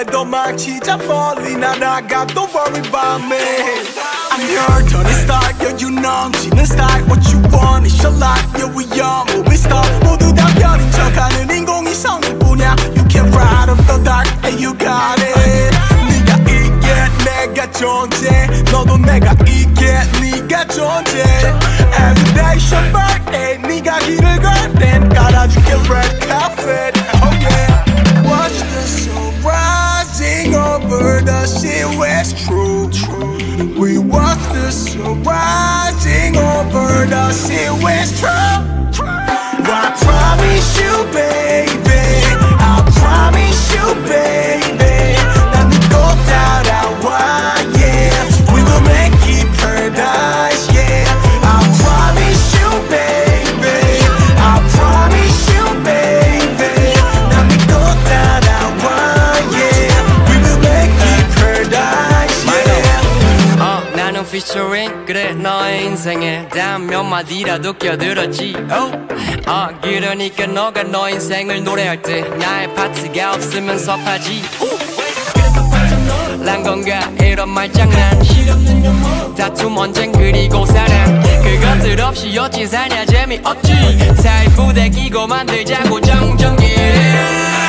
해도 망치자 멀리 날아가 Don't worry about me I'm your Tony Stark yeah you 넘치는 style What you want is your life yeah we all moving star 모두 다 별인 척하는 인공위성일 뿐이야 You can ride up the dark and you got it 네가 있게 내가 존재 너도 내가 있게 네가 존재 Everyday is your birthday 네가 길을 걸 땐 깔아줄게 red carpet Oh yeah Watch the sun rising over the sea It's true We watch the sun rising over the sea It's true I promise you baby I promise you baby 난 네 꼭 따라와 yeah We will make it paradise yeah I promise you baby I promise you baby 난 네 꼭 따라와 yeah We will make it paradise yeah 나는 featuring 그래 너의 인생에 단 몇 마디라도 껴들었지 그러니까 너가 너 인생을 노래할 때 나의 파트가 없으면 섭하지 난 건가 이런 말장난 다툼 언젠 그리고 사랑 그것들 없이 어찌 사냐 재미없지 사이 부대 끼고 만들자고 정전기